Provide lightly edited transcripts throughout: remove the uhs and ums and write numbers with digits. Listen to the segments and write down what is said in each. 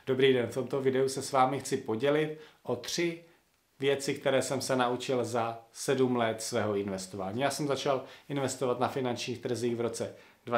Dobrý den, v tomto videu se s vámi chci podělit o 3 věci, které jsem se naučil za 7 let svého investování. Já jsem začal investovat na finančních trzích v roce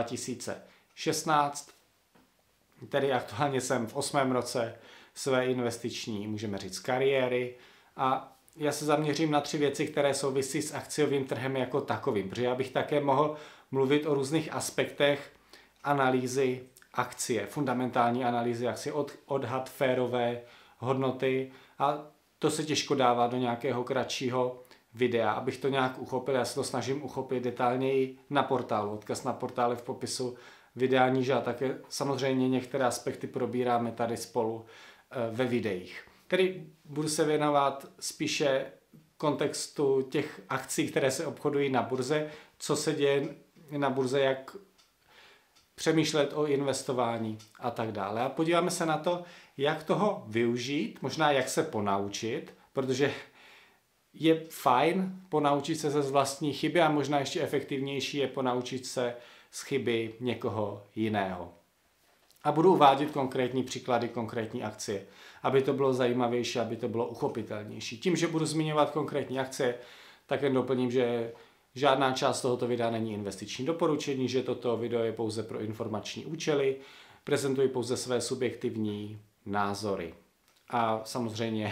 2016, tedy aktuálně jsem v 8. roce své investiční, můžeme říct, kariéry, a já se zaměřím na 3 věci, které souvisí s akciovým trhem jako takovým, protože já bych také mohl mluvit o různých aspektech analýzy akcie, fundamentální analýzy akcie, odhad férové hodnoty, a to se těžko dává do nějakého kratšího videa. Abych to nějak uchopil, já se to snažím uchopit detailněji na portálu. Odkaz na portále v popisu videa níže, a také samozřejmě některé aspekty probíráme tady spolu ve videích. Tedy budu se věnovat spíše kontextu těch akcí, které se obchodují na burze, co se děje na burze, jak přemýšlet o investování a tak dále. A podíváme se na to, jak toho využít, možná jak se ponaučit, protože je fajn ponaučit se ze vlastní chyby a možná ještě efektivnější je ponaučit se z chyby někoho jiného. A budu uvádět konkrétní příklady, konkrétní akcie, aby to bylo zajímavější, aby to bylo uchopitelnější. Tím, že budu zmiňovat konkrétní akcie, tak jen doplním, že žádná část tohoto videa není investiční doporučení, že toto video je pouze pro informační účely, prezentuji pouze své subjektivní názory. A samozřejmě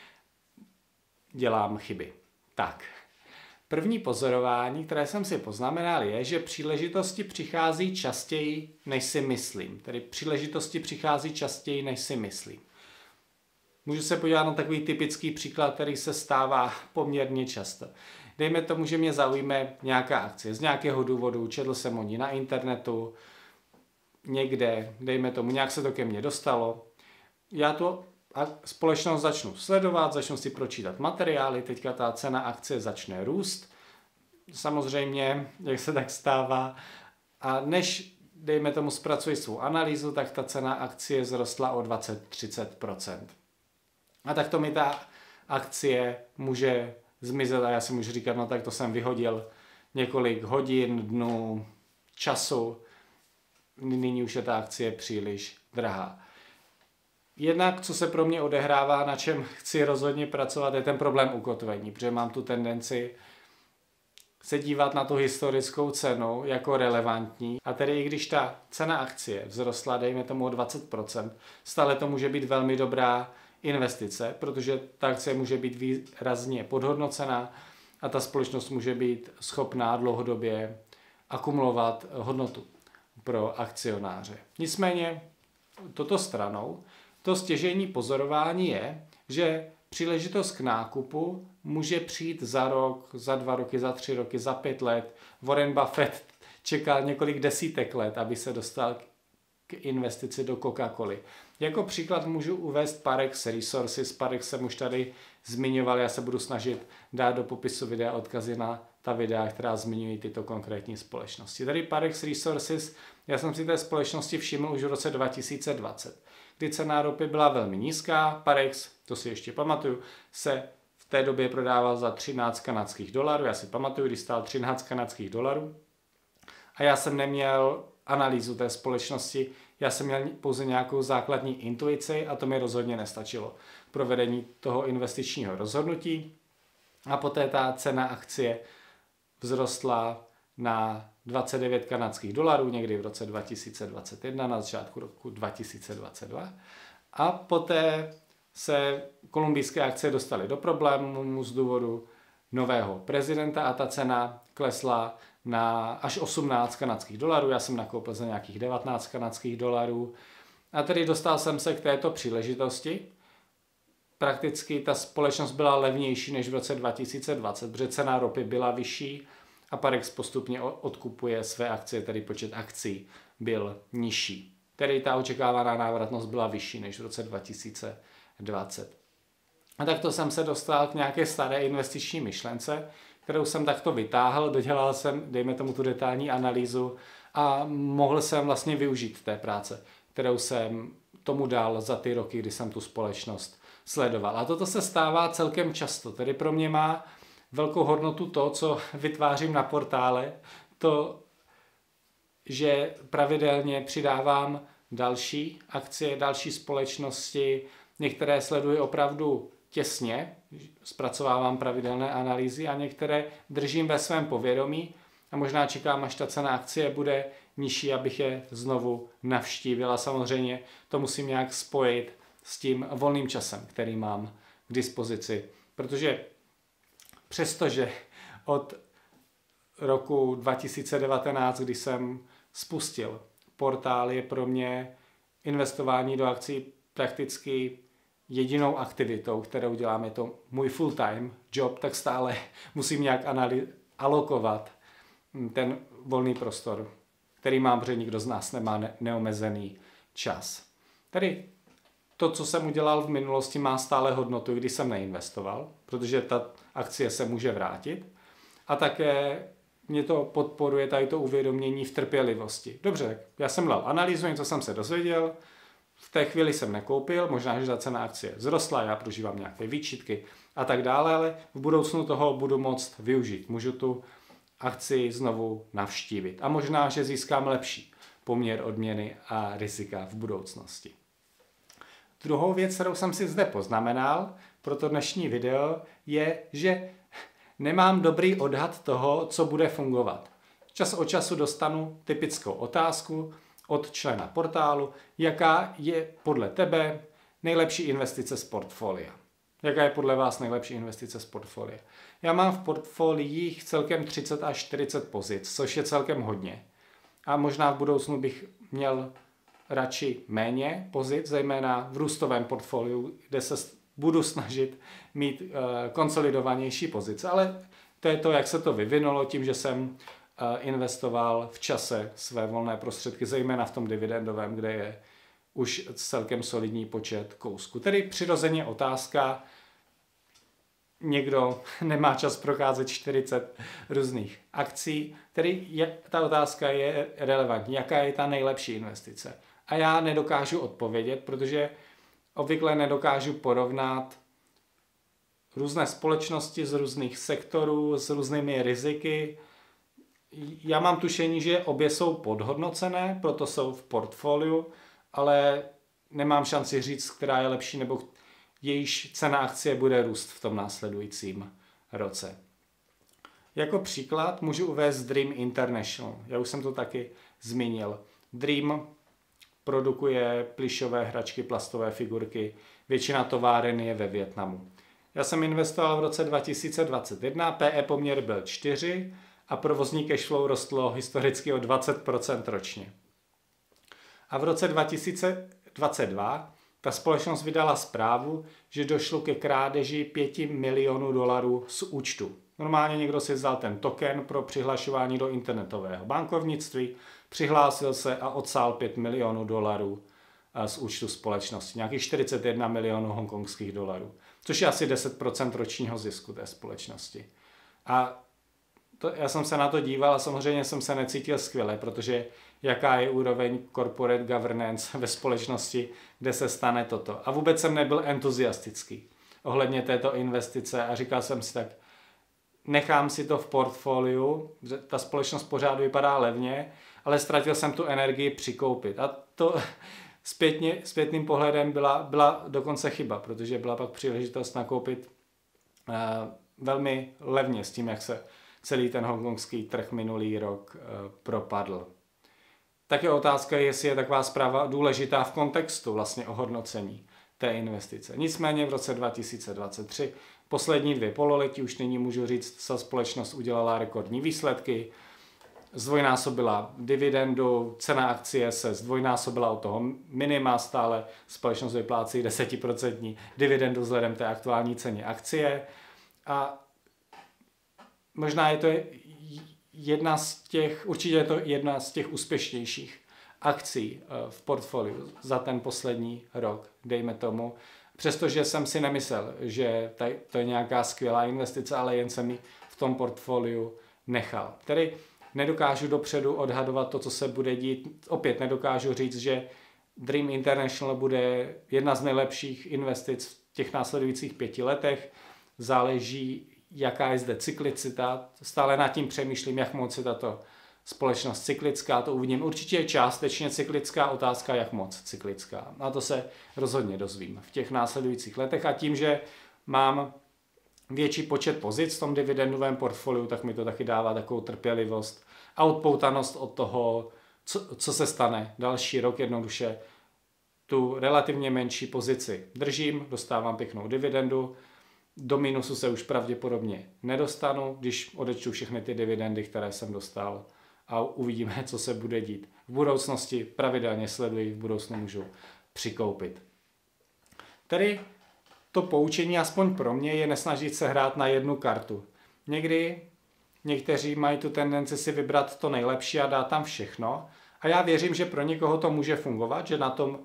dělám chyby. Tak, první pozorování, které jsem si poznamenal, je, že příležitosti přichází častěji, než si myslím. Tedy příležitosti přichází častěji, než si myslím. Můžu se podívat na takový typický příklad, který se stává poměrně často. Dejme tomu, že mě zaujme nějaká akcie z nějakého důvodu, četl jsem o ní na internetu, někde, dejme tomu, nějak se to ke mně dostalo. Já tu společnost začnu sledovat, začnu si pročítat materiály, teďka ta cena akcie začne růst. Samozřejmě, jak se tak stává, a než, dejme tomu, zpracuji svou analýzu, tak ta cena akcie vzrostla o 20-30%. A tak to mi ta akcie může zmizet a já si můžu říkat, no tak to jsem vyhodil několik hodin, dnů, času, nyní už je ta akcie příliš drahá. Jednak, co se pro mě odehrává, na čem chci rozhodně pracovat, je ten problém ukotvení, protože mám tu tendenci se dívat na tu historickou cenu jako relevantní, a tedy i když ta cena akcie vzrostla, dejme tomu o 20%, stále to může být velmi dobrá investice, protože ta akcie může být výrazně podhodnocená a ta společnost může být schopná dlouhodobě akumulovat hodnotu pro akcionáře. Nicméně toto stranou, to stěžejní pozorování je, že příležitost k nákupu může přijít za rok, za 2 roky, za 3 roky, za 5 let. Warren Buffett čekal několik desítek let, aby se dostal k investici do Coca-Coly. Jako příklad můžu uvést Parex Resources. Parex jsem už tady zmiňoval, já se budu snažit dát do popisu videa odkazy na ta videa, která zmiňují tyto konkrétní společnosti. Tady Parex Resources, já jsem si té společnosti všiml už v roce 2020, kdy cena ropy byla velmi nízká. Parex, to si ještě pamatuju, se v té době prodával za 13 kanadských dolarů. Já si pamatuju, když stál 13 kanadských dolarů. A já jsem neměl analýzu té společnosti, já jsem měl pouze nějakou základní intuici a to mi rozhodně nestačilo k provedení toho investičního rozhodnutí. A poté ta cena akcie vzrostla na 29 kanadských dolarů někdy v roce 2021, na začátku roku 2022. A poté se kolumbijské akcie dostaly do problémů z důvodu nového prezidenta a ta cena klesla na až 18 kanadských dolarů. Já jsem nakoupil za nějakých 19 kanadských dolarů. A tedy dostal jsem se k této příležitosti. Prakticky ta společnost byla levnější než v roce 2020, protože cena ropy byla vyšší a Parex postupně odkupuje své akcie, tedy počet akcí byl nižší. Tedy ta očekávaná návratnost byla vyšší než v roce 2020. A takto jsem se dostal k nějaké staré investiční myšlence, kterou jsem takto vytáhl, dodělal jsem, dejme tomu, tu detailní analýzu a mohl jsem vlastně využít té práce, kterou jsem tomu dal za ty roky, kdy jsem tu společnost sledoval. A toto se stává celkem často, tedy pro mě má velkou hodnotu to, co vytvářím na portále, to, že pravidelně přidávám další akcie, další společnosti. Některé sleduji opravdu těsně, zpracovávám pravidelné analýzy a některé držím ve svém povědomí a možná čekám, až ta cena akcie bude nižší, abych je znovu navštívil. A samozřejmě to musím nějak spojit s tím volným časem, který mám k dispozici. Protože přestože od roku 2019, kdy jsem spustil portál, je pro mě investování do akcí prakticky jedinou aktivitou, kterou dělám, je to můj full-time job, tak stále musím nějak alokovat ten volný prostor, který mám, protože nikdo z nás nemá neomezený čas. Tedy to, co jsem udělal v minulosti, má stále hodnotu, když jsem neinvestoval, protože ta akcie se může vrátit. A také mě to podporuje tady to uvědomění v trpělivosti. Dobře, tak já jsem dal analýzu, něco jsem se dozvěděl, v té chvíli jsem nekoupil, možná, že ta cena akcie vzrostla, já prožívám nějaké výčitky a tak dále, ale v budoucnu toho budu moct využít. Můžu tu akci znovu navštívit a možná, že získám lepší poměr odměny a rizika v budoucnosti. Druhou věc, kterou jsem si zde poznamenal pro to dnešní video, je, že nemám dobrý odhad toho, co bude fungovat. Čas od času dostanu typickou otázku od člena portálu, jaká je podle tebe nejlepší investice z portfolia. Jaká je podle vás nejlepší investice z portfolia? Já mám v portfoliích celkem 30 až 40 pozic, což je celkem hodně. A možná v budoucnu bych měl radši méně pozic, zejména v růstovém portfoliu, kde se budu snažit mít konsolidovanější pozice. Ale to je to, jak se to vyvinulo, tím, že jsem investoval v čase své volné prostředky, zejména v tom dividendovém, kde je už celkem solidní počet kousků. Tedy přirozeně otázka, někdo nemá čas procházet 40 různých akcí, tedy ta otázka je relevantní, jaká je ta nejlepší investice. A já nedokážu odpovědět, protože obvykle nedokážu porovnat různé společnosti z různých sektorů, s různými riziky. Já mám tušení, že obě jsou podhodnocené, proto jsou v portfoliu, ale nemám šanci říct, která je lepší, nebo jejíž cena akcie bude růst v tom následujícím roce. Jako příklad můžu uvést Dream International. Já už jsem to taky zmínil. Dream produkuje plyšové hračky, plastové figurky. Většina továren je ve Vietnamu. Já jsem investoval v roce 2021, PE poměr byl 4 a provozní cashflow rostlo historicky o 20% ročně. A v roce 2022 ta společnost vydala zprávu, že došlo ke krádeži $5 milionů z účtu. Normálně někdo si vzal ten token pro přihlašování do internetového bankovnictví, přihlásil se a odsál $5 milionů z účtu společnosti. Nějakých 41 milionů hongkongských dolarů, což je asi 10% ročního zisku té společnosti. A já jsem se na to díval a samozřejmě jsem se necítil skvěle, protože jaká je úroveň corporate governance ve společnosti, kde se stane toto. A vůbec jsem nebyl entuziastický ohledně této investice a říkal jsem si tak, nechám si to v portfoliu, ta společnost pořád vypadá levně, ale ztratil jsem tu energii přikoupit. A to zpětným pohledem byla dokonce chyba, protože byla pak příležitost nakoupit velmi levně s tím, jak se celý ten hongkongský trh minulý rok propadl. Také otázka je, jestli je taková zpráva důležitá v kontextu vlastně ohodnocení té investice. Nicméně v roce 2023, poslední 2 pololetí, už nyní můžu říct, ta společnost udělala rekordní výsledky, zdvojnásobila dividendu, cena akcie se zdvojnásobila od toho minima, stále společnost vyplácí 10% dividendu vzhledem té aktuální ceně akcie a možná je to určitě je to jedna z těch úspěšnějších akcí v portfoliu za ten poslední rok, dejme tomu. Přestože jsem si nemyslel, že to je nějaká skvělá investice, ale jen jsem ji v tom portfoliu nechal. Tedy nedokážu dopředu odhadovat to, co se bude dít. Opět nedokážu říct, že Dream International bude jedna z nejlepších investic v těch následujících 5 letech. Záleží, jaká je zde cyklicita. Stále nad tím přemýšlím, jak moc se tato společnost cyklická, to uvidím. Určitě je částečně cyklická, otázka, jak moc cyklická. A to se rozhodně dozvím v těch následujících letech. A tím, že mám větší počet pozic v tom dividendovém portfoliu, tak mi to taky dává takovou trpělivost a odpoutanost od toho, co se stane další rok. Jednoduše tu relativně menší pozici držím, dostávám pěknou dividendu, do minusu se už pravděpodobně nedostanu, když odečtu všechny ty dividendy, které jsem dostal, a uvidíme, co se bude dít. V budoucnosti pravidelně sleduji, v budoucnu můžu přikoupit. Tedy to poučení, aspoň pro mě, je nesnažit se hrát na jednu kartu. Někdy někteří mají tu tendenci si vybrat to nejlepší a dát tam všechno. A já věřím, že pro někoho to může fungovat, že na tom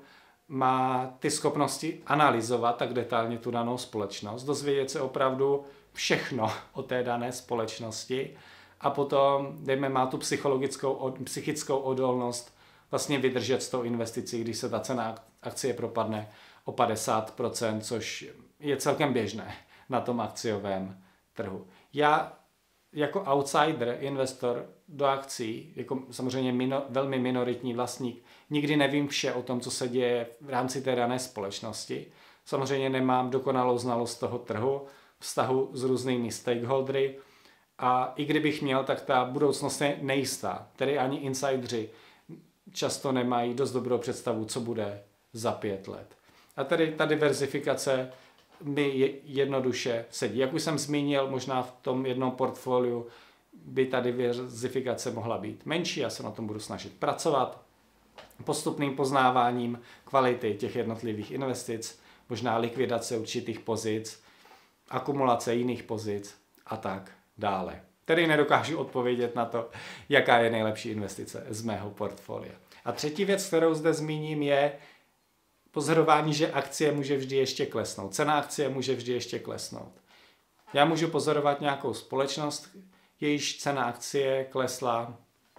má ty schopnosti analyzovat tak detailně tu danou společnost, dozvědět se opravdu všechno o té dané společnosti a potom, má tu psychickou odolnost vlastně vydržet s tou investicí, když se ta cena akcie propadne o 50%, což je celkem běžné na tom akciovém trhu. Já jako outsider, investor do akcí, jako samozřejmě velmi minoritní vlastník, nikdy nevím vše o tom, co se děje v rámci té dané společnosti. Samozřejmě nemám dokonalou znalost toho trhu, vztahu s různými stakeholdery a i kdybych měl, tak ta budoucnost je nejistá. Tedy ani insidři často nemají dost dobrou představu, co bude za 5 let. A tedy ta diverzifikace mi jednoduše sedí. Jak už jsem zmínil, možná v tom jednom portfoliu by ta diverzifikace mohla být menší, já se na tom budu snažit pracovat postupným poznáváním kvality těch jednotlivých investic, možná likvidace určitých pozic, akumulace jiných pozic a tak dále. Tedy nedokážu odpovědět na to, jaká je nejlepší investice z mého portfolia. A třetí věc, kterou zde zmíním, je pozorování, že akcie může vždy ještě klesnout. Cena akcie může vždy ještě klesnout. Já můžu pozorovat nějakou společnost, jejíž cena akcie klesla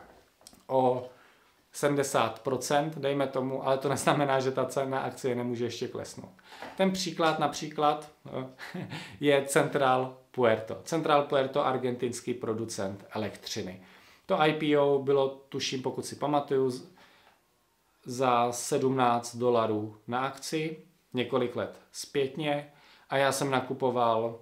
o 70%, dejme tomu, ale to neznamená, že ta cena akcie nemůže ještě klesnout. Ten příklad například je Central Puerto. Central Puerto, argentinský producent elektřiny. To IPO bylo, tuším, pokud si pamatuju, za $17 na akci, několik let zpětně, a já jsem nakupoval,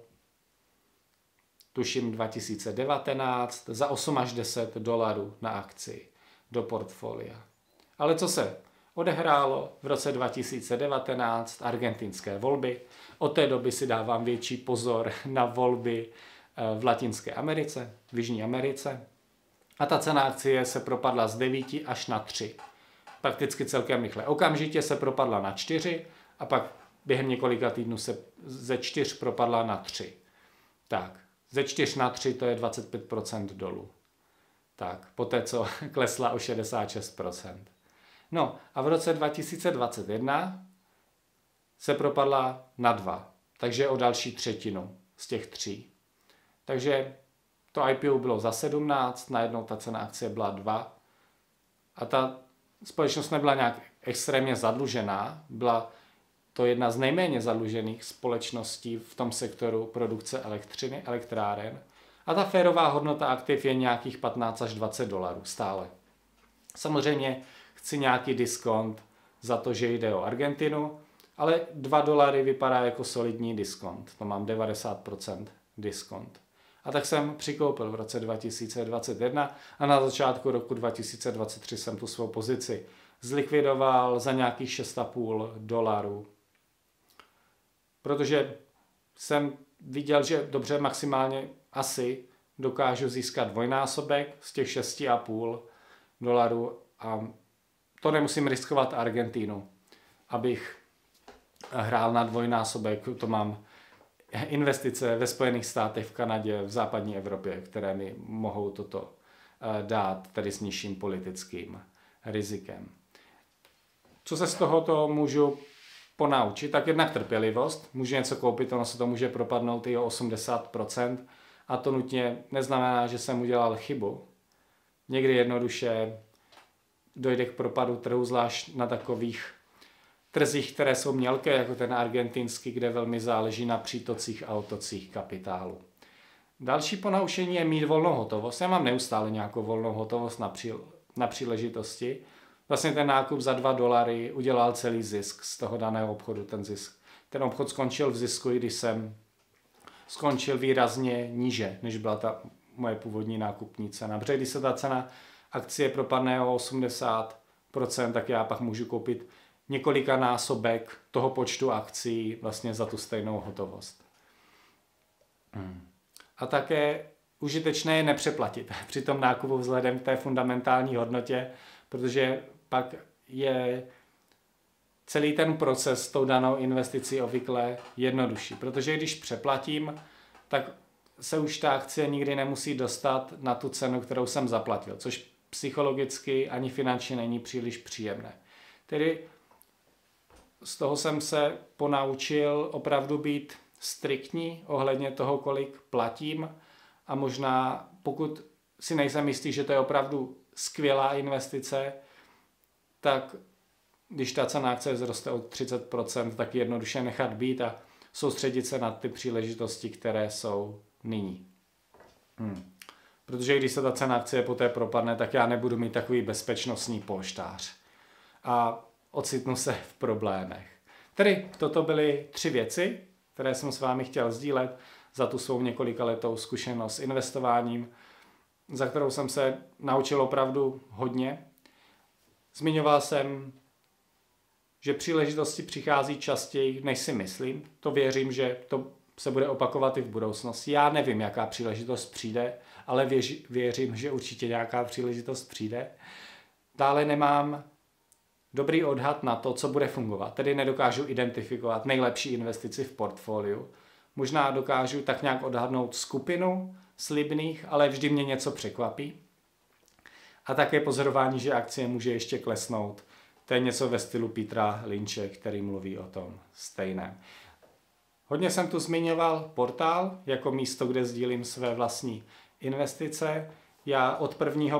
tuším 2019, za 8 až 10 dolarů na akci do portfolia. Ale co se odehrálo v roce 2019, argentinské volby, od té doby si dávám větší pozor na volby v Latinské Americe, v Jižní Americe, a ta cena akcie se propadla z 9 až na 3. Prakticky celkem rychle. Okamžitě se propadla na 4 a pak během několika týdnů se ze 4 propadla na 3. Tak, ze 4 na 3 to je 25% dolů. Tak, poté co klesla o 66%. No a v roce 2021 se propadla na 2, takže o další třetinu z těch 3. Takže to IPO bylo za 17, najednou ta cena akcie byla 2 a ta společnost nebyla nějak extrémně zadlužená, byla to jedna z nejméně zadlužených společností v tom sektoru produkce elektřiny, elektráren, a ta férová hodnota aktiv je nějakých 15 až 20 dolarů stále. Samozřejmě chci nějaký diskont za to, že jde o Argentinu, ale 2 dolary vypadá jako solidní diskont, to mám 90% diskont. A tak jsem přikoupil v roce 2021 a na začátku roku 2023 jsem tu svou pozici zlikvidoval za nějakých 6,5 dolarů. Protože jsem viděl, že dobře, maximálně asi dokážu získat dvojnásobek z těch 6,5 dolarů a to nemusím riskovat Argentínu, abych hrál na dvojnásobek. To mám investice ve Spojených státech, v Kanadě, v západní Evropě, které mi mohou toto dát, tedy s nižším politickým rizikem. Co se z tohoto můžu ponaučit? Tak jednak trpělivost. Můžu něco koupit, ono se to může propadnout i o 80%. A to nutně neznamená, že jsem udělal chybu. Někdy jednoduše dojde k propadu trhu, zvlášť na takových trzích, které jsou mělké, jako ten argentinský, kde velmi záleží na přítocích a odtocích kapitálu. Další ponaučení je mít volnou hotovost. Já mám neustále nějakou volnou hotovost na příležitosti. Vlastně ten nákup za $2 udělal celý zisk z toho daného obchodu, ten zisk. Ten obchod skončil v zisku, i když jsem skončil výrazně níže, než byla ta moje původní nákupní cena. Protože když se ta cena akcie propadne o 80%, tak já pak můžu koupit několika násobek toho počtu akcí vlastně za tu stejnou hotovost. A také užitečné je nepřeplatit při tom nákupu vzhledem k té fundamentální hodnotě, protože pak je celý ten proces s tou danou investicí obvykle jednodušší. Protože když přeplatím, tak se už ta akcie nikdy nemusí dostat na tu cenu, kterou jsem zaplatil, což psychologicky ani finančně není příliš příjemné. Tedy z toho jsem se ponaučil opravdu být striktní ohledně toho, kolik platím, a možná pokud si nejsem jistý, že to je opravdu skvělá investice, tak když ta cena akcie zroste o 30%, tak jednoduše nechat být a soustředit se na ty příležitosti, které jsou nyní. Protože když se ta cena akcie poté propadne, tak já nebudu mít takový bezpečnostní polštář a ocitnu se v problémech. Tedy toto byly 3 věci, které jsem s vámi chtěl sdílet za tu svou několikaletou zkušenost s investováním, za kterou jsem se naučil opravdu hodně. Zmiňoval jsem, že příležitosti přichází častěji, než si myslím. To věřím, že to se bude opakovat i v budoucnosti. Já nevím, jaká příležitost přijde, ale věřím, že určitě nějaká příležitost přijde. Dále nemám dobrý odhad na to, co bude fungovat. Tedy nedokážu identifikovat nejlepší investici v portfoliu. Možná dokážu tak nějak odhadnout skupinu slibných, ale vždy mě něco překvapí. A také pozorování, že akcie může ještě klesnout. To je něco ve stylu Petera Lynche, který mluví o tom stejném. Hodně jsem tu zmiňoval portál jako místo, kde sdílím své vlastní investice. Já od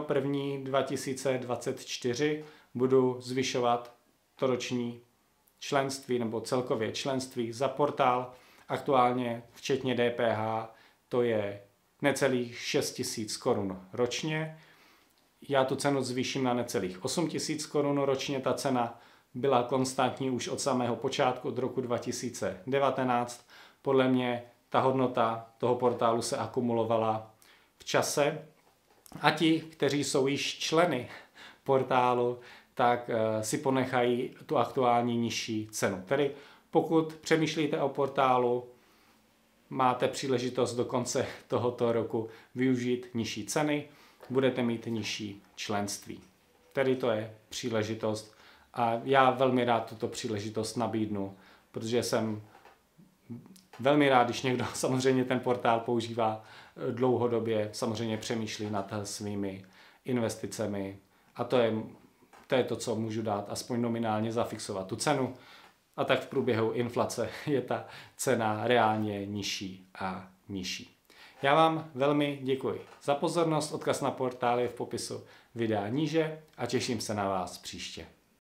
1.1.2024 budu zvyšovat to roční členství nebo celkově členství za portál. Aktuálně včetně DPH to je necelých 6 000 korun ročně. Já tu cenu zvýším na necelých 8 000 korun ročně. Ta cena byla konstantní už od samého počátku, od roku 2019. Podle mě ta hodnota toho portálu se akumulovala v čase. A ti, kteří jsou již členy portálu, tak si ponechají tu aktuální nižší cenu. Tedy pokud přemýšlíte o portálu, máte příležitost do konce tohoto roku využít nižší ceny, budete mít nižší členství. Tedy to je příležitost a já velmi rád tuto příležitost nabídnu, protože jsem velmi rád, když někdo samozřejmě ten portál používá dlouhodobě, samozřejmě přemýšlí nad svými investicemi a to je to, co můžu dát, aspoň nominálně zafixovat tu cenu. A tak v průběhu inflace je ta cena reálně nižší a nižší. Já vám velmi děkuji za pozornost, odkaz na portál je v popisu videa níže a těším se na vás příště.